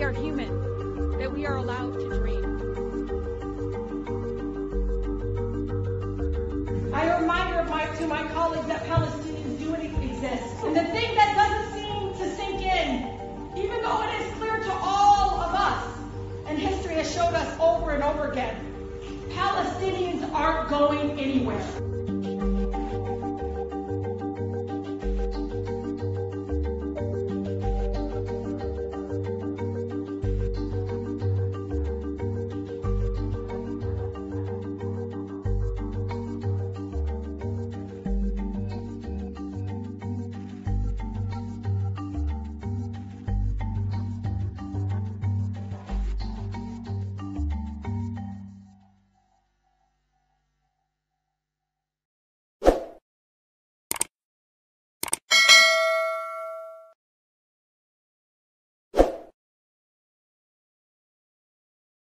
are human, that we are allowed to dream. A reminder to my colleagues that Palestinians do exist. And the thing that doesn't seem to sink in, even though it is clear to all of us, and history has showed us over and over again, Palestinians aren't going anywhere.